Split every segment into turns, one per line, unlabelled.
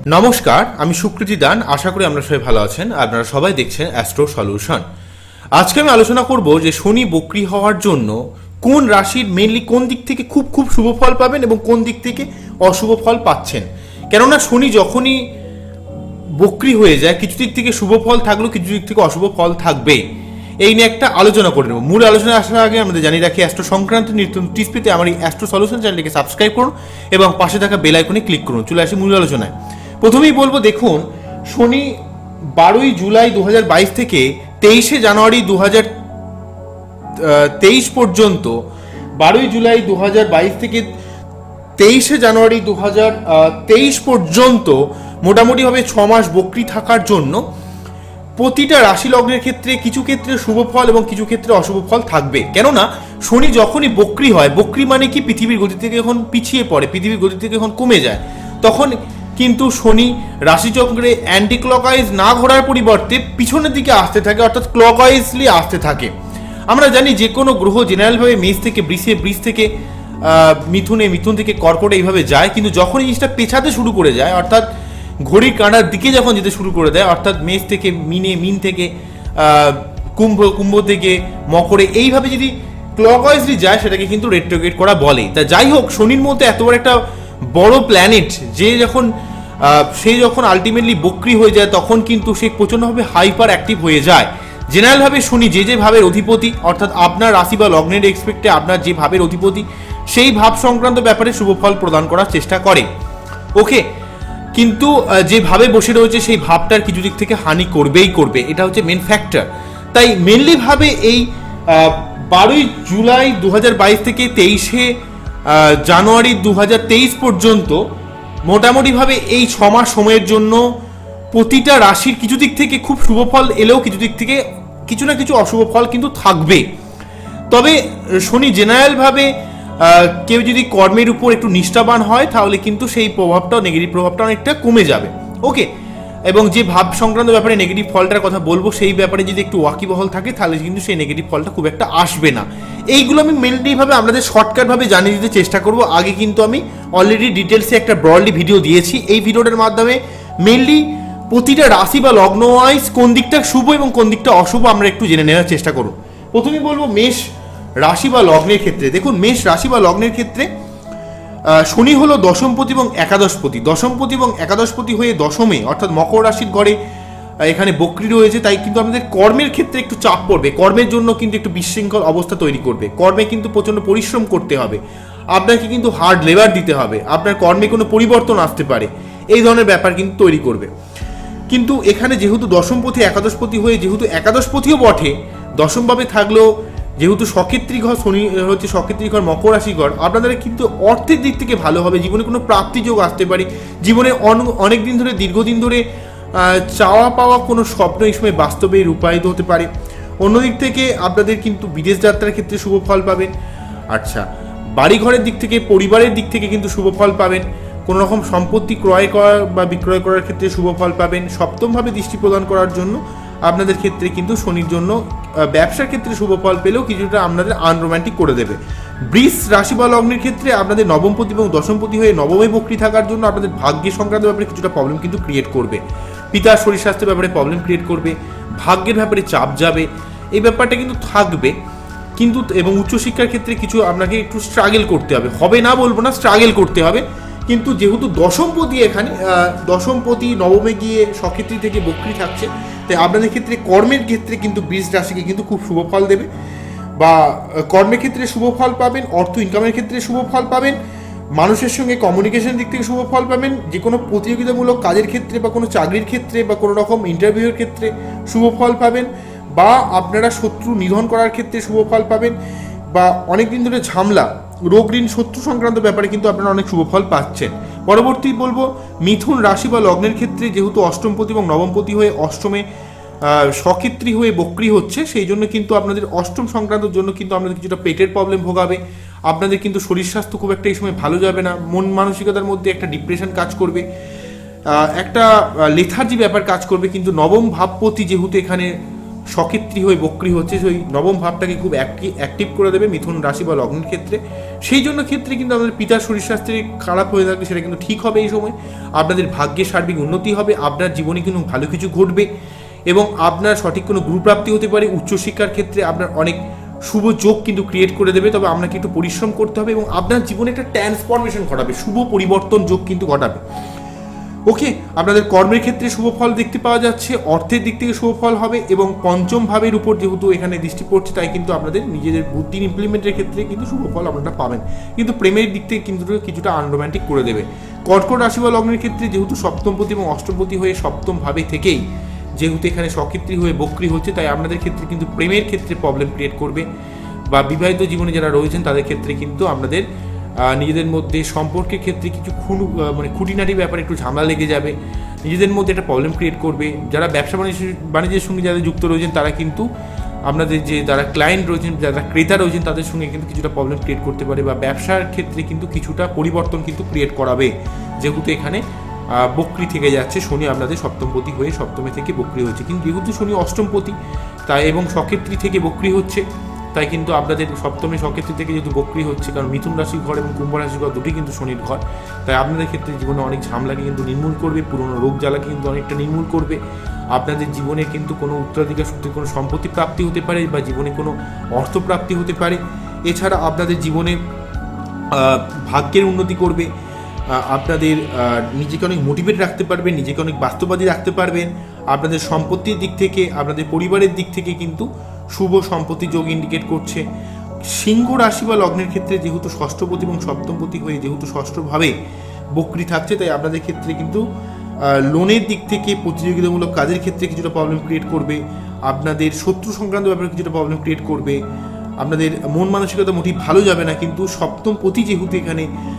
নমস্কার, আমি সুকৃতি দান। আশা করি আপনারা সবাই ভালো আছেন। আপনারা সবাই দেখছেন অ্যাস্ট্রো সলিউশন। আজকে আমি আলোচনা করব যে শনি বক্রী হওয়ার জন্য কোন রাশির মেইনলি কোন দিক থেকে খুব শুভ ফল পাবেন এবং কোন দিক থেকে অশুভ ফল পাচ্ছেন। কেননা শনি যখনই বক্রী হয়ে যায় কিছু দিক থেকে শুভ ফল থাকলেও কিছু দিক থেকে অশুভ ফল থাকবে। এই নিয়ে একটা আলোচনা করে নেব। মূল আলোচনায় আসার আগে আমাদের জানিয়ে রাখি, অ্যাস্ট্রো সংক্রান্ত নিত্য টিপস পেতে আমার এই অ্যাস্ট্রো সলিউশন চ্যানেলটিকে সাবস্ক্রাইব করুন এবং পাশে থাকা বেল আইকনে ক্লিক করুন। চলে আসি মূল আলোচনায়। প্রথমেই বলবো, দেখুন শনি 12ই জুলাই 2022 থেকে 23শে জানুয়ারি 2023 পর্যন্ত, 12ই জুলাই 2022 থেকে 23শে জানুয়ারি 2023 পর্যন্ত মোটামুটিভাবে 6 মাস বক্রী থাকার জন্য প্রতিটা রাশি লগ্নের ক্ষেত্রে কিছু ক্ষেত্রে শুভ ফল এবং কিছু ক্ষেত্রে অশুভ ফল থাকবে। কেননা শনি যখনই বক্রী হয়, বক্রী মানে কি পৃথিবীর গতি থেকে যখন পিছিয়ে পড়ে, পৃথিবীর গতি থেকে যখন কমে যায়, তখন কিন্তু শনি রাশিচক্রে অ্যান্টি ক্লকওয়াইজ না ঘোরার পরিবর্তে পিছনের দিকে আসতে থাকে, অর্থাৎ ক্লকওয়াইজলি আসতে থাকে। আমরা জানি যে কোনো গ্রহ জেনারেলভাবে মেষ থেকে বৃষে, বৃষ থেকে মিথুনে, মিথুন থেকে কর্কটে এইভাবে যায়, কিন্তু যখন এই জিনিসটা পেছাতে শুরু করে যায়, অর্থাৎ ঘড়ির কাঁটার দিকে যখন যেতে শুরু করে দেয়, অর্থাৎ মেষ থেকে মিনে, মিন থেকে কুম্ভ, কুম্ভ থেকে মকরে, এইভাবে যদি ক্লকওয়াইজলি যায় সেটাকে কিন্তু রেট্রোগ্রেড করা বলে। তা যাই হোক, শনির মধ্যে এত বড় একটা বড় প্ল্যানেট সে যখন আলটিমেটলি বক্রী হয়ে যায়, তখন কিন্তু সে প্রচণ্ডভাবে হাইপার অ্যাক্টিভ হয়ে যায়। জেনারেলভাবে শনি যে ভাবের অধিপতি, অর্থাৎ আপনার রাশি বা লগ্নের এক্সপেক্টে আপনার যে ভাবের অধিপতি, সেই ভাব সংক্রান্ত ব্যাপারে শুভ ফল প্রদান করার চেষ্টা করে। ওকে, কিন্তু যে ভাবে বসে রয়েছে সেই ভাবটার কিছু দিক থেকে হানি করবেই করবে, এটা হচ্ছে মেন ফ্যাক্টর। তাই মেনলি ভাবে এই 12ই জুলাই 2022 থেকে 23শে জানুয়ারি 2023 পর্যন্ত মোটামুটিভাবে এই 6 মাস সময়ের জন্য প্রতিটা রাশির কিছু দিক থেকে খুব শুভ ফল এলেও কিছু দিক থেকে কিছু না কিছু অশুভ ফল কিন্তু থাকবে। তবে শনি জেনারেলভাবে কেউ যদি কর্মের উপর একটু নিষ্ঠাবান হয়, তাহলে কিন্তু সেই প্রভাবটা, নেগেটিভ প্রভাবটা অনেকটা কমে যাবে। ওকে, এবং যে ভাব সংক্রান্ত ব্যাপারে নেগেটিভ ফলটার কথা বলবো, সেই ব্যাপারে যদি একটু ওয়াকিবহল থাকে, তাহলে কিন্তু সেই নেগেটিভ ফলটা খুব একটা আসবে না। এইগুলো আমি মেনলিভাবে আপনাদের শর্টকাটভাবে জানিয়ে দিতে চেষ্টা করব। আগে কিন্তু আমি অলরেডি ডিটেলসে একটা ব্রডলি ভিডিও দিয়েছি। এই ভিডিওটার মাধ্যমে মেনলি প্রতিটা রাশি বা লগ্ন ওয়াইজ কোন দিকটা শুভ এবং কোন দিকটা অশুভ আমরা একটু জেনে নেওয়ার চেষ্টা করব। প্রথমেই বলবো মেষ রাশি বা লগ্নের ক্ষেত্রে। দেখুন, মেষ রাশি বা লগ্নের ক্ষেত্রে শনি হলো দশমপতি এবং একাদশপতি। দশমপতি এবং একাদশপতি হয়ে দশমে, অর্থাৎ মকর রাশির ঘরে এখানে বক্রী রয়েছে। তাই কিন্তু আমাদের কর্মের ক্ষেত্রে একটু চাপ পড়বে, কর্মের জন্য কিন্তু একটু বিশৃঙ্খল অবস্থা তৈরি করবে। কর্মে কিন্তু প্রচণ্ড পরিশ্রম করতে হবে, আপনাকে কিন্তু হার্ড লেবার দিতে হবে, আপনার কর্মে কোনো পরিবর্তন আসতে পারে, এই ধরনের ব্যাপার কিন্তু তৈরি করবে। কিন্তু এখানে যেহেতু দশমপতি একাদশপতি হয়ে, যেহেতু একাদশপতিও বটে, দশমভাবে থাকলেও যেহেতু সক্ষেত্রী ঘর, শনি হচ্ছে সক্ষেত্রী ঘর, মকর রাশি ঘর, আপনাদের কিন্তু অর্থের দিক থেকে ভালো হবে। জীবনে কোনো প্রাপ্তিযোগ আসতে পারে, জীবনে অনেক দিন ধরে, দীর্ঘদিন ধরে চাওয়া পাওয়া কোনো স্বপ্ন এই সময় বাস্তবে রূপায়িত হতে পারে। অন্যদিক থেকে আপনাদের কিন্তু বিদেশ যাত্রার ক্ষেত্রে শুভ ফল পাবেন। আচ্ছা, বাড়িঘরের দিক থেকে, পরিবারের দিক থেকে কিন্তু শুভ ফল পাবেন। কোনো রকম সম্পত্তি ক্রয় করা বা বিক্রয় করার ক্ষেত্রে শুভ ফল পাবেন। সপ্তমভাবে দৃষ্টি প্রদান করার জন্য আপনাদের ক্ষেত্রে কিন্তু শনির জন্য ব্যবসার ক্ষেত্রে শুভ ফল পেলেও কিছুটা আপনাদের আনরোম্যান্টিক করে দেবে। বৃষ রাশি বা লগ্নের ক্ষেত্রে আপনাদের নবমপতি এবং দশমপতি হয়ে নবমে বক্রী থাকার জন্য আপনাদের ভাগ্যের সংক্রান্ত ব্যাপারে কিছুটা প্রবলেম কিন্তু ক্রিয়েট করবে। পিতার শরীর স্বাস্থ্যের ব্যাপারে প্রবলেম ক্রিয়েট করবে, ভাগ্যের ব্যাপারে চাপ যাবে, এই ব্যাপারটা কিন্তু থাকবে। কিন্তু এবং উচ্চশিক্ষার ক্ষেত্রে কিছু আপনাকে একটু স্ট্রাগল করতে হবে, হবে না বলবো না, স্ট্রাগল করতে হবে। কিন্তু যেহেতু দশমপতি এখানে দশমপতি নবমে গিয়ে সক্ষেত্রী থেকে বক্রী থাকছে, তাই আপনাদের ক্ষেত্রে কর্মের ক্ষেত্রে কিন্তু বৃষ রাশিকে কিন্তু খুব শুভ ফল দেবে, বা কর্মের ক্ষেত্রে শুভ ফল পাবেন, অর্থ ইনকামের ক্ষেত্রে শুভ ফল পাবেন, মানুষের সঙ্গে কমিউনিকেশনের দিক থেকে শুভ ফল পাবেন, যে কোনো প্রতিযোগিতামূলক কাজের ক্ষেত্রে বা কোনো চাকরির ক্ষেত্রে বা কোনো রকম ইন্টারভিউয়ের ক্ষেত্রে শুভ ফল পাবেন, বা আপনারা শত্রু নিধন করার ক্ষেত্রে শুভ ফল পাবেন, বা অনেকদিন ধরে ঝামেলা, রোগ ঋণ, শত্রু সংক্রান্ত ব্যাপারে কিন্তু আপনারা অনেক শুভ ফল পাচ্ছেন। পরবর্তী বলবো মিথুন রাশি বা লগ্নের ক্ষেত্রে, যেহেতু অষ্টমপতি এবং নবমপতি হয়ে অষ্টমে সক্ষেত্রী হয়ে বক্রী হচ্ছে, সেই জন্য কিন্তু আপনাদের অষ্টম সংক্রান্তের জন্য কিন্তু আপনাদের কিছুটা পেটের প্রবলেম ভোগাবে। আপনাদের কিন্তু শরীর স্বাস্থ্য খুব একটা এই সময় ভালো যাবে না। মন মানসিকতার মধ্যে একটা ডিপ্রেশন কাজ করবে, একটা লেথার্জি ব্যাপার কাজ করবে। কিন্তু নবম ভাবপতি যেহেতু এখানে সক্ষেত্রী হয়ে বক্রী হচ্ছে, সেই নবম ভাবটাকে খুব অ্যাক্টিভ করে দেবে মিথুন রাশি বা লগ্নের ক্ষেত্রে। সেই জন্য ক্ষেত্রে কিন্তু আমাদের পিতার শরীর স্বাস্থ্যের খারাপ হয়ে থাকলে সেটা কিন্তু ঠিক হবে এই সময়। আপনাদের ভাগ্যের সার্বিক উন্নতি হবে, আপনার জীবনে কিন্তু ভালো কিছু ঘটবে এবং আপনার সঠিক কোনো গুরুপ্রাপ্তি হতে পারে। উচ্চশিক্ষার ক্ষেত্রে আপনার অনেক শুভ যোগ কিন্তু ক্রিয়েট করে দেবে, তবে আপনাকে একটু পরিশ্রম করতে হবে এবং আপনার জীবনে একটা ট্রান্সফরমেশন ঘটাবে, শুভ পরিবর্তন যোগ কিন্তু ঘটাবে। ওকে, আপনাদের কর্মের ক্ষেত্রে শুভ ফল দেখতে পাওয়া যাচ্ছে, অর্থের দিক থেকে শুভ ফল হবে এবং পঞ্চম ভাবের উপর যেহেতু এখানে দৃষ্টি পড়ছে তাই কিন্তু আপনাদের নিজেদের বুদ্ধির ইমপ্লিমেন্টের ক্ষেত্রে কিন্তু শুভ ফল আপনারা পাবেন, কিন্তু প্রেমের দিক থেকে কিন্তু কিছুটা আনরোম্যান্টিক করে দেবে। কর্কট রাশি বা লগ্নের ক্ষেত্রে যেহেতু সপ্তমপতি এবং অষ্টমপতি হয়ে সপ্তম ভাবে থেকেই যেহেতু এখানে সক্ষেত্রী হয়ে বক্রী হচ্ছে, তাই আপনাদের ক্ষেত্রে কিন্তু প্রেমের ক্ষেত্রে প্রবলেম ক্রিয়েট করবে, বা বিবাহিত জীবনে যারা রয়েছেন তাদের ক্ষেত্রে কিন্তু আপনাদের নিজেদের মধ্যে সম্পর্কের ক্ষেত্রে কিছু খুঁটিনাটি ব্যাপারে একটু ঝামেলা লেগে যাবে, নিজেদের মধ্যে একটা প্রবলেম ক্রিয়েট করবে। যারা ব্যবসা বাণিজ্যের সঙ্গে যারা যুক্ত রয়েছেন তারা কিন্তু আপনাদের যে যারা ক্লায়েন্ট রয়েছেন, যারা ক্রেতা রয়েছেন তাদের সঙ্গে কিন্তু কিছুটা প্রবলেম ক্রিয়েট করতে পারে, বা ব্যবসার ক্ষেত্রে কিন্তু কিছুটা পরিবর্তন কিন্তু ক্রিয়েট করাবে, যেহেতু এখানে বক্রী থেকে যাচ্ছে শনি আপনাদের সপ্তমপতি হয়ে সপ্তমে থেকে বক্রী হচ্ছে। কিন্তু যেহেতু শনি অষ্টমপতি তাই এবং সক্ষেত্রী থেকে বক্রী হচ্ছে, তাই কিন্তু আপনাদের সপ্তমে সক্ষেত্রী থেকে যেহেতু বক্রী হচ্ছে, কারণ মিথুন রাশির ঘর এবং কুম্ভ রাশির ঘর দুটি কিন্তু শনির ঘর, তাই আপনাদের ক্ষেত্রে জীবনে অনেক ঝামেলাকে কিন্তু নির্মূল করবে, পুরনো রোগ জ্বালাকে কিন্তু অনেকটা নির্মূল করবে। আপনাদের জীবনে কিন্তু কোনো উত্তরাধিকার সূত্রে কোনো সম্পত্তি প্রাপ্তি হতে পারে, বা জীবনে কোনো অর্থপ্রাপ্তি হতে পারে। এছাড়া আপনাদের জীবনে ভাগ্যের উন্নতি করবে, আপনাদের নিজেকে অনেক মোটিভেট রাখতে পারবেন, নিজেকে অনেক বাস্তববাদী রাখতে পারবেন। আপনাদের সম্পত্তির দিক থেকে, আপনাদের পরিবারের দিক থেকে কিন্তু শুভ সম্পত্তি যোগ ইন্ডিকেট করছে। সিংহ রাশি বা লগ্নের ক্ষেত্রে যেহেতু ষষ্ঠপতি এবং সপ্তমপতি হয়ে যেহেতু ষষ্ঠভাবে বক্রী থাকছে, তাই আপনাদের ক্ষেত্রে কিন্তু লোনের দিক থেকে প্রতিযোগিতামূলক কাজের ক্ষেত্রে কিছুটা প্রবলেম ক্রিয়েট করবে, আপনাদের শত্রু সংক্রান্ত ব্যাপারে কিছুটা প্রবলেম ক্রিয়েট করবে, আপনাদের মন মানসিকতা মোটেই ভালো যাবে না। কিন্তু সপ্তমপতি যেহেতু এখানে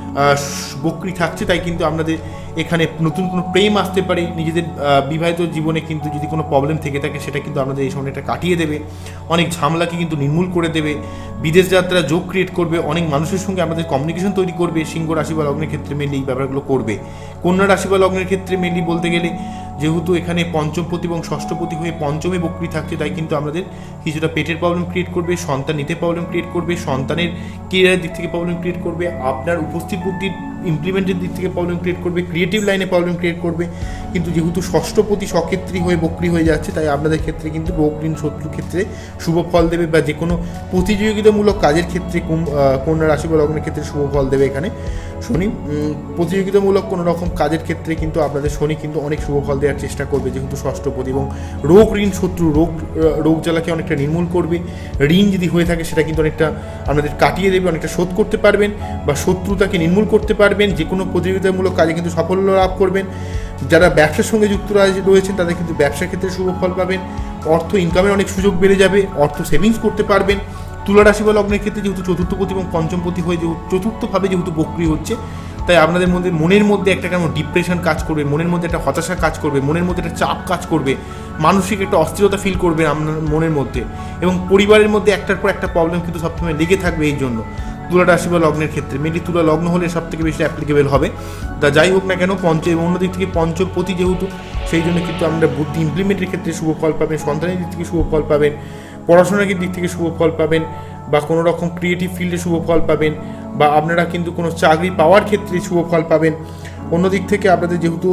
বক্রী থাকছে, তাই কিন্তু আপনাদের এখানে নতুন কোনো প্রেম আসতে পারে। নিজেদের বিবাহিত জীবনে কিন্তু যদি কোনো প্রবলেম থেকে থাকে সেটা কিন্তু আপনাদের এই সময়টা কাটিয়ে দেবে, অনেক ঝামেলাকে কিন্তু নির্মূল করে দেবে। বিদেশ যাত্রা যোগ ক্রিয়েট করবে, অনেক মানুষের সঙ্গে আমাদের কমিউনিকেশন তৈরি করবে। সিংহ রাশি বা লগ্নের ক্ষেত্রে মেনলি এই ব্যাপারগুলো করবে। কন্যা রাশি বা লগ্নের ক্ষেত্রে মেনলি বলতে গেলে যেহেতু এখানে পঞ্চমপতি এবং ষষ্ঠপতি হয়ে পঞ্চমে বক্রী থাকছে, তাই কিন্তু আমাদের কিছুটা পেটের প্রবলেম ক্রিয়েট করবে, সন্তান নিতে প্রবলেম ক্রিয়েট করবে, সন্তানের কেরিয়ারের দিক থেকে প্রবলেম ক্রিয়েট করবে, আপনার উপস্থিত বুদ্ধির ইমপ্লিমেন্টের দিক থেকে প্রবলেম ক্রিয়েট করবে, ক্রিয়েটিভ লাইনে প্রবলেম ক্রিয়েট করবে। কিন্তু যেহেতু ষষ্ঠপতি সক্ষেত্রী হয়ে বক্রী হয়ে যাচ্ছে, তাই আপনাদের ক্ষেত্রে কিন্তু রোগ ঋণ শত্রুর ক্ষেত্রে শুভ ফল দেবে, বা যে কোনো প্রতিযোগিতামূলক কাজের ক্ষেত্রে কন্যা রাশি বা লগ্নের ক্ষেত্রে শুভ ফল দেবে। এখানে শনি প্রতিযোগিতামূলক কোনো রকম কাজের ক্ষেত্রে কিন্তু আপনাদের শনি কিন্তু অনেক শুভ ফল দেওয়ার চেষ্টা করবে, যেহেতু ষষ্ঠপতি, এবং রোগ ঋণ শত্রু রোগ জ্বালাকে অনেকটা নির্মূল করবে। ঋণ যদি হয়ে থাকে সেটা কিন্তু অনেকটা আপনাদের কাটিয়ে দেবে, অনেকটা শোধ করতে পারবেন বা শত্রুতাকে নির্মূল করতে পারবেন। যে কোনো প্রতিযোগিতামূলক কাজে কিন্তু সাফল্য লাভ করবেন। যারা ব্যবসার সঙ্গে যুক্ত রয়েছেন তাদের কিন্তু ব্যবসার ক্ষেত্রে শুভ ফল পাবেন, অর্থ ইনকামের অনেক সুযোগ বেড়ে যাবে, অর্থ সেভিংস করতে পারবেন। তুলা রাশি বা লগ্নের ক্ষেত্রে যেহেতু চতুর্থপতি এবং পঞ্চমপতি হয়ে চতুর্থভাবে যেহেতু বক্রী হচ্ছে, তাই আপনাদের মধ্যে মনের মধ্যে একটা কেমন ডিপ্রেশন কাজ করবে, মনের মধ্যে একটা হতাশা কাজ করবে, মনের মধ্যে একটা চাপ কাজ করবে, মানসিক একটা অস্থিরতা ফিল করবে আপনার মনের মধ্যে, এবং পরিবারের মধ্যে একটার পর একটা প্রবলেম কিন্তু সবসময় লেগে থাকবে। এই জন্য তুলা রাশি বা লগ্নের ক্ষেত্রে মেনলি তুলা লগ্ন হলে সব থেকে বেশি অ্যাপ্লিকেবল হবে। তা যাই হোক না কেন, অন্যদিক থেকে পঞ্চমপতি যেহেতু, সেই জন্য কিন্তু আমরা বুদ্ধি ইমপ্লিমেন্টের ক্ষেত্রে শুভ ফল পাবেন, সন্তানের দিক থেকে শুভ ফল পাবেন, পড়াশোনার দিক থেকে শুভ ফল পাবেন, বা কোনো রকম ক্রিয়েটিভ ফিল্ডে শুভ ফল পাবেন, বা আপনারা কিন্তু কোনো চাকরি পাওয়ার ক্ষেত্রে শুভ ফল পাবেন। অন্যদিক থেকে আপনাদের যেহেতু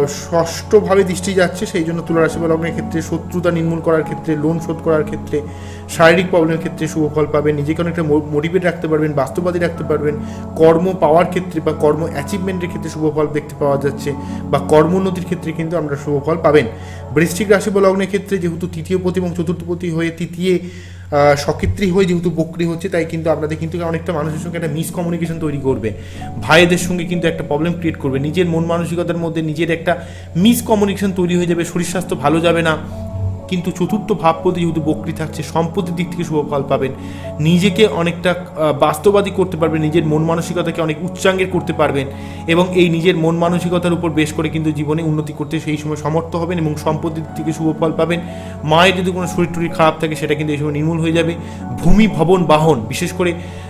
ষষ্ঠভাবে দৃষ্টি যাচ্ছে, সেই জন্য তুলা রাশি বা লগ্নের ক্ষেত্রে শত্রুতা নির্মূল করার ক্ষেত্রে, লোন শোধ করার ক্ষেত্রে, শারীরিক প্রবলেমের ক্ষেত্রে শুভ ফল পাবেন, নিজেকে অনেকটা মোটিভেট রাখতে পারবেন, বাস্তববাদী রাখতে পারবেন। কর্ম পাওয়ার ক্ষেত্রে বা কর্ম অ্যাচিভমেন্টের ক্ষেত্রে শুভ ফল দেখতে পাওয়া যাচ্ছে, বা কর্মোন্নতির ক্ষেত্রে কিন্তু আমরা শুভ ফল পাবেন। বৃশ্চিক রাশি বা লগ্নের ক্ষেত্রে যেহেতু তৃতীয়পতি এবং চতুর্থপতি হয়ে তৃতীয় সক্ষেত্রী হয়ে যেহেতু বক্রী হচ্ছে, তাই কিন্তু আপনাদের কিন্তু অনেকটা মানুষের সঙ্গে একটা মিসকমিউনিকেশন তৈরি করবে, ভাইদের সঙ্গে কিন্তু একটা প্রবলেম ক্রিয়েট করবে, নিজের মন মানসিকতার মধ্যে নিজের একটা মিসকমিউনিকেশন তৈরি হয়ে যাবে, শরীর স্বাস্থ্য ভালো যাবে না। কিন্তু চতুর্থ ভাবপতি যেহেতু বক্রী থাকছে, সম্পত্তির দিক থেকে শুভ ফল পাবেন, নিজেকে অনেকটা বাস্তববাদী করতে পারবেন, নিজের মন মানসিকতাকে অনেক উচ্চাঙ্গের করতে পারবেন, এবং এই নিজের মন মানসিকতার উপর বেশ করে কিন্তু জীবনে উন্নতি করতে সেই সময় সমর্থ হবেন, এবং সম্পত্তির দিক থেকে শুভ ফল পাবেন। মায়ের যদি কোনো শরীর টরীর খারাপ থাকে সেটা কিন্তু এই সময় নির্মূল হয়ে যাবে। ভূমি ভবন বাহন, বিশেষ করে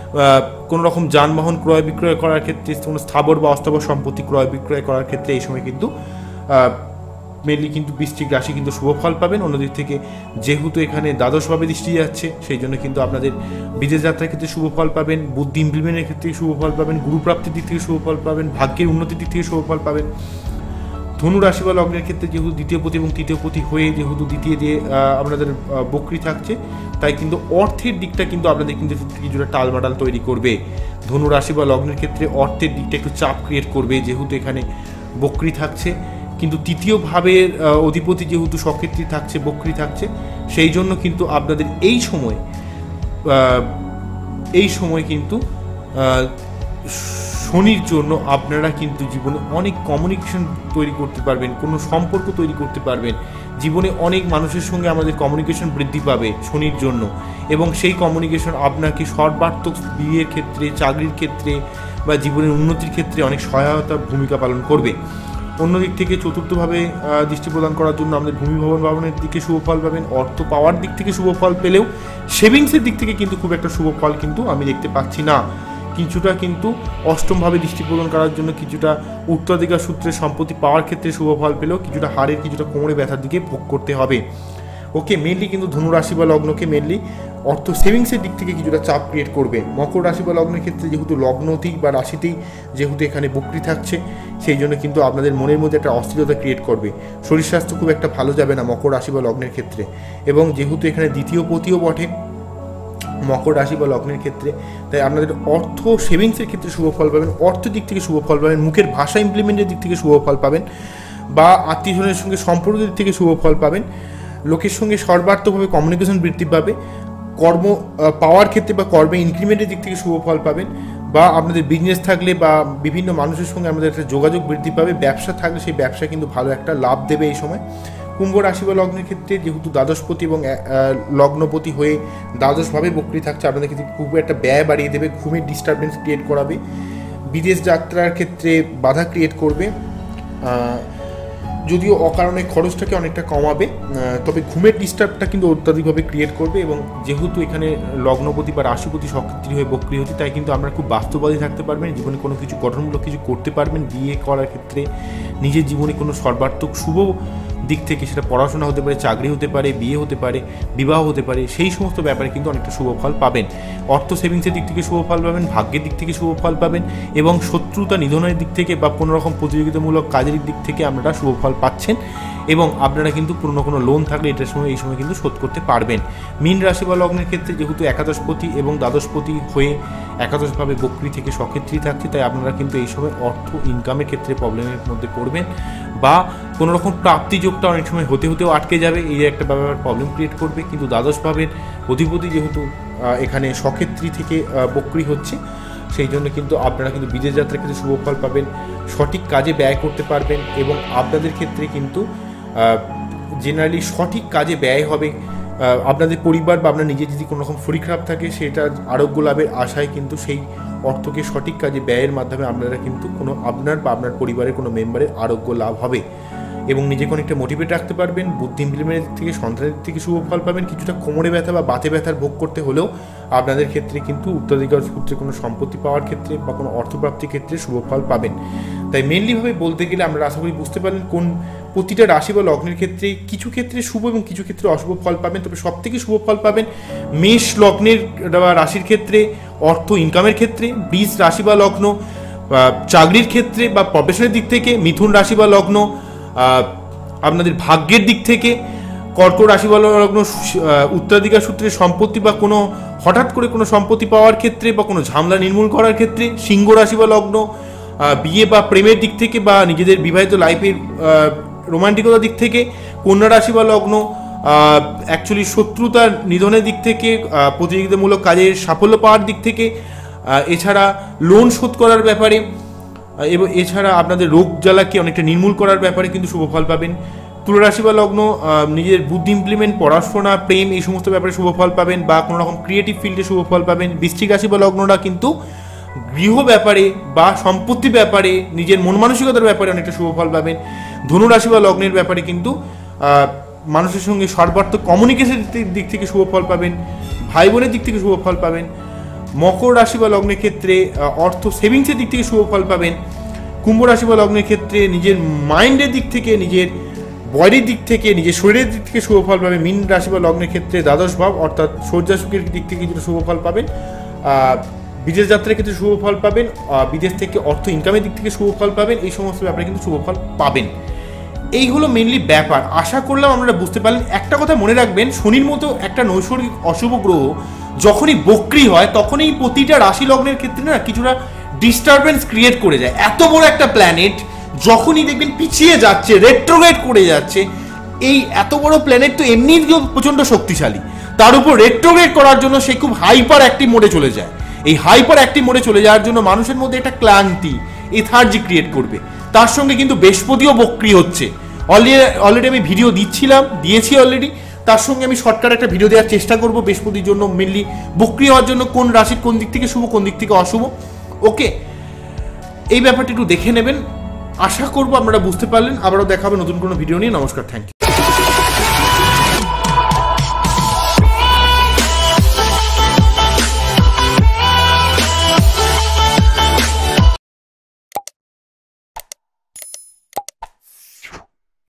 কোনো রকম যানবাহন ক্রয় বিক্রয় করার ক্ষেত্রে, কোনো স্থাবর বা অস্থাবর সম্পত্তি ক্রয় বিক্রয় করার ক্ষেত্রে এই সময় কিন্তু মেনলি কিন্তু বৃশ্চিক রাশি কিন্তু শুভ ফল পাবেন। অন্যদিক থেকে যেহেতু এখানে দ্বাদশভাবে দৃষ্টি যাচ্ছে, সেই জন্য কিন্তু আপনাদের বিদেশ যাত্রার ক্ষেত্রে শুভ ফল পাবেন, বুদ্ধি ইমপ্লিমেন্টের ক্ষেত্রে শুভ ফল পাবেন, গুরুপ্রাপ্তির দিক থেকে শুভ ফল পাবেন, ভাগ্যের উন্নতির দিক থেকে শুভ ফল পাবেন। ধনু রাশি বা লগ্নের ক্ষেত্রে যেহেতু দ্বিতীয় পতি এবং তৃতীয় পতি হয়ে যেহেতু দ্বিতীয় দিয়ে আপনাদের বকরি থাকছে, তাই কিন্তু অর্থের দিকটা কিন্তু আপনাদের কিন্তু কিছুটা টালমাটাল তৈরি করবে। ধনু রাশি বা লগ্নের ক্ষেত্রে অর্থের দিকটা একটু চাপ ক্রিয়েট করবে, যেহেতু এখানে বকরি থাকছে, কিন্তু তৃতীয় ভাবের অধিপতি যেহেতু সক্ষেত্রী থাকছে, বকরি থাকছে, সেই জন্য কিন্তু আপনাদের এই সময় কিন্তু শনির জন্য আপনারা কিন্তু জীবনে অনেক কমিউনিকেশন তৈরি করতে পারবেন, কোনো সম্পর্ক তৈরি করতে পারবেন। জীবনে অনেক মানুষের সঙ্গে আমাদের কমিউনিকেশন বৃদ্ধি পাবে শনির জন্য, এবং সেই কমিউনিকেশন আপনাকে সর্বাত্মক বিয়ের ক্ষেত্রে, চাকরির ক্ষেত্রে বা জীবনের উন্নতির ক্ষেত্রে অনেক সহায়তা ভূমিকা পালন করবে। অন্যদিক থেকে চতুর্থভাবে দৃষ্টি প্রদান করার জন্য আমাদের ভূমি ভবন ভবনের দিকে শুভ ফল পাবেন। অর্থ পাওয়ার দিক থেকে শুভ ফল পেলেও সেভিংসের দিক থেকে কিন্তু খুব একটা শুভ ফল কিন্তু আমি দেখতে পাচ্ছি না। কিছুটা কিন্তু অষ্টমভাবে দৃষ্টি প্রদান করার জন্য কিছুটা উত্তরাধিকার সূত্রে সম্পত্তি পাওয়ার ক্ষেত্রে শুভ ফল পেলেও কিছুটা হাড়ের, কিছুটা কোমরে ব্যথার দিকে ভোগ করতে হবে। ওকে, মেনলি কিন্তু ধনু রাশি বা লগ্নকে মেনলি অর্থ সেভিংসের দিক থেকে কিছুটা চাপ ক্রিয়েট করবে। মকর রাশি বা লগ্নের ক্ষেত্রে যেহেতু লগ্নতেই বা রাশিতেই যেহেতু এখানে বকরি থাকছে, সেই জন্য কিন্তু আপনাদের মনের মধ্যে একটা অস্থিরতা ক্রিয়েট করবে। শরীর স্বাস্থ্য খুব একটা ভালো যাবে না মকর রাশি বা লগ্নের ক্ষেত্রে, এবং যেহেতু এখানে দ্বিতীয় পতিও বটে মকর রাশি বা লগ্নের ক্ষেত্রে, তাই আপনাদের অর্থ সেভিংসের ক্ষেত্রে শুভ ফল পাবেন, অর্থ দিক থেকে শুভ ফল পাবেন, মুখের ভাষা ইমপ্লিমেন্টের দিক থেকে শুভ ফল পাবেন, বা আত্মীয়স্বজনের সঙ্গে সম্পর্কের দিক থেকে শুভ ফল পাবেন। লোকের সঙ্গে সর্বার্থকভাবে কমিউনিকেশন বৃদ্ধি পাবে। কর্ম পাওয়ার ক্ষেত্রে বা কর্মে ইনক্রিমেন্টের দিক থেকে শুভ ফল পাবেন, বা আপনাদের বিজনেস থাকলে বা বিভিন্ন মানুষের সঙ্গে আমাদের একটা যোগাযোগ বৃদ্ধি পাবে। ব্যবসা থাকলে সেই ব্যবসা কিন্তু ভালো একটা লাভ দেবে এই সময়। কুম্ভ রাশি বা লগ্নের ক্ষেত্রে যেহেতু দ্বাদশপতি এবং লগ্নপতি হয়ে দ্বাদশভাবে বকরি থাকছে, আপনাদের ক্ষেত্রে খুব একটা ব্যয় বাড়িয়ে দেবে, ঘুমের ডিস্টারবেন্স ক্রিয়েট করাবে, বিদেশ যাত্রার ক্ষেত্রে বাধা ক্রিয়েট করবে। যদিও অকারণে খরচটাকে অনেকটা কমাবে, তবে ঘুমের ডিস্টার্বটা কিন্তু অত্যাধিকভাবে ক্রিয়েট করবে। এবং যেহেতু এখানে লগ্নপতি বা রাশিপতি সক্ষেত্রী হয়ে বকরি হচ্ছে, তাই কিন্তু আমরা খুব বাস্তববাদী থাকতে পারবেন, জীবনে কোনো কিছু গঠনমূলক কিছু করতে পারবেন। বিয়ে করার ক্ষেত্রে নিজের জীবনে কোনো সর্বাত্মক শুভ দিক থেকে, সেটা পড়াশোনা হতে পারে, চাকরি হতে পারে, বিয়ে হতে পারে, বিবাহ হতে পারে, সেই সমস্ত ব্যাপারে কিন্তু অনেকটা শুভ ফল পাবেন। অর্থ সেভিংসের দিক থেকে শুভ ফল পাবেন, ভাগ্যের দিক থেকে শুভ ফল পাবেন, এবং শত্রুতা নিধনের দিক থেকে বা কোনো রকম প্রতিযোগিতামূলক কাজের দিক থেকে আপনারা শুভ ফল পাচ্ছেন। এবং আপনারা কিন্তু কোনো লোন থাকলে এটার সময় এই সময় কিন্তু শোধ করতে পারবেন। মীন রাশি বা লগ্নের ক্ষেত্রে যেহেতু একাদশপতি এবং দ্বাদশপতি হয়ে একাদশভাবে বকরি থেকে সক্ষেত্রী থাকছে, তাই আপনারা কিন্তু এই সময় অর্থ ইনকামের ক্ষেত্রে প্রবলেমের মধ্যে পড়বেন, বা কোনো রকম প্রাপ্তিযোগটা অনেক সময় হতেও আটকে যাবে, এই একটা ব্যাপার প্রবলেম ক্রিয়েট করবে। কিন্তু দ্বাদশভাবের অধিপতি যেহেতু এখানে সক্ষেত্রী থেকে বকরি হচ্ছে, সেই জন্য কিন্তু আপনারা কিন্তু বিদেশ যাত্রার ক্ষেত্রে শুভ ফল পাবেন, সঠিক কাজে ব্যয় করতে পারবেন, এবং আপনাদের ক্ষেত্রে কিন্তু জেনারেলি সঠিক কাজে ব্যয় হবে। আপনাদের পরিবার বা আপনার নিজের যদি কোনো রকম শরীর খারাপ থাকে, সেটা আরোগ্য লাভের আশায় কিন্তু সেই অর্থকে সঠিক কাজে ব্যয়ের মাধ্যমে আপনারা কিন্তু কোনো আপনার বা আপনার পরিবারের কোনো মেম্বারের আরোগ্য লাভ হবে, এবং নিজেকে অনেকটা মোটিভেট রাখতে পারবেন। বুদ্ধি ইমপ্লিমেন্টের দিক থেকে, সন্তানের দিক থেকে শুভ ফল পাবেন। কিছুটা কোমরে ব্যথা বা বাতে ব্যথার ভোগ করতে হলেও আপনাদের ক্ষেত্রে কিন্তু উত্তরাধিকার সূত্রে কোনো সম্পত্তি পাওয়ার ক্ষেত্রে বা কোনো অর্থপ্রাপ্তির ক্ষেত্রে শুভ ফল পাবেন। তাই মেনলিভাবে বলতে গেলে আমরা আশা করি বুঝতে পারলেন কোন প্রতিটা রাশি বা লগ্নের ক্ষেত্রে কিছু ক্ষেত্রে শুভ এবং কিছু ক্ষেত্রে অশুভ ফল পাবেন। তবে সব থেকে শুভ ফল পাবেন মেষ লগ্নের বা রাশির ক্ষেত্রে, অর্থ ইনকামের ক্ষেত্রে। বৃষ রাশি বা লগ্ন চাকরির ক্ষেত্রে বা প্রফেশনের দিক থেকে। মিথুন রাশি বা লগ্ন আপনাদের ভাগ্যের দিক থেকে। কর্কট রাশি বা লগ্ন উত্তরাধিকার সূত্রে সম্পত্তি বা কোনো হঠাৎ করে কোনো সম্পত্তি পাওয়ার ক্ষেত্রে বা কোনো ঝামেলা নির্মূল করার ক্ষেত্রে। সিংহ রাশি বা লগ্ন বিয়ে বা প্রেমের দিক থেকে বা নিজেদের বিবাহিত লাইফের রোমান্টিকতার দিক থেকে। কন্যা রাশি বা লগ্ন অ্যাকচুয়ালি শত্রুতার নিধনের দিক থেকে, প্রতিযোগিতামূলক কাজের সাফল্য পাওয়ার দিক থেকে, এছাড়া লোন শোধ করার ব্যাপারে, এবং এছাড়া আপনাদের রোগ জ্বালাকে অনেকটা নির্মূল করার ব্যাপারে কিন্তু শুভ ফল পাবেন। তুলা রাশি বা লগ্ন নিজের বুদ্ধি ইমপ্লিমেন্ট, পড়াশোনা, প্রেম, এই সমস্ত ব্যাপারে শুভ ফল পাবেন, বা কোনো রকম ক্রিয়েটিভ ফিল্ডে শুভ ফল পাবেন। বৃশ্চিক রাশি বা লগ্নরা কিন্তু গৃহ ব্যাপারে বা সম্পত্তি ব্যাপারে, নিজের মন মানসিকতার ব্যাপারে অনেকটা শুভ ফল পাবেন। ধনু রাশি বা লগ্নের ব্যাপারে কিন্তু মানুষের সঙ্গে সর্বার্থক কমিউনিকেশনের দিক থেকে শুভ ফল পাবেন, ভাই বোনের দিক থেকে শুভ ফল পাবেন। মকর রাশি বা লগ্নের ক্ষেত্রে অর্থ সেভিংসের দিক থেকে শুভ ফল পাবেন। কুম্ভ রাশি বা লগ্নের ক্ষেত্রে নিজের মাইন্ডের দিক থেকে, নিজের বডির দিক থেকে, নিজের শরীরের দিক থেকে শুভ ফল পাবেন। মীন রাশি বা লগ্নের ক্ষেত্রে দ্বাদশ ভাব অর্থাৎ শয্যা সুখের দিক থেকে কিছুটা শুভ ফল পাবেন। বিদেশ যাত্রার ক্ষেত্রে শুভ ফল পাবেন। বিদেশ থেকে অর্থ ইনকামের দিক থেকে শুভ ফল পাবেন। এই সমস্ত ব্যাপারে কিন্তু শুভ ফল পাবেন। এই হলো মেনলি ব্যাপার। আশা করলাম আপনারা বুঝতে পারলেন। একটা কথা মনে রাখবেন, শনির মতো একটা নৈসর্গিক অশুভ গ্রহ যখনই বক্রি হয় তখনই প্রতিটা রাশি লগ্নের ক্ষেত্রে না কিছুটা ডিস্টারবেন্স ক্রিয়েট করে যায়। এত বড় একটা প্ল্যানেট যখনই দেখবেন পিছিয়ে যাচ্ছে, রেট্রোগ্রেড করে যাচ্ছে, এই এত বড় প্ল্যানেট তো এমনি প্রচণ্ড শক্তিশালী, তার উপর রেট্রোগ্রেড করার জন্য সে খুব হাইপার অ্যাক্টিভ মোডে চলে যায়। এই হাইপার অ্যাক্টিভ মোডে চলে যাওয়ার জন্য মানুষের মধ্যে একটা ক্লান্তি, এথার্জি ক্রিয়েট করবে। তার সঙ্গে কিন্তু বৃহস্পতিও বক্রি হচ্ছে। অলরেডি আমি ভিডিও দিয়েছি অলরেডি। তার সঙ্গে আমি শর্টকাট একটা ভিডিও দেওয়ার চেষ্টা করব বৃহস্পতির জন্য, মেনলি বক্রি হওয়ার জন্য কোন রাশির কোন দিক থেকে শুভ, কোন দিক থেকে অশুভ। ওকে, এই ব্যাপারটা একটু দেখে নেবেন। আশা করবো আপনারা বুঝতে পারলেন। আবারও দেখা হবে নতুন কোনো ভিডিও নিয়ে। নমস্কার, থ্যাংক ইউ।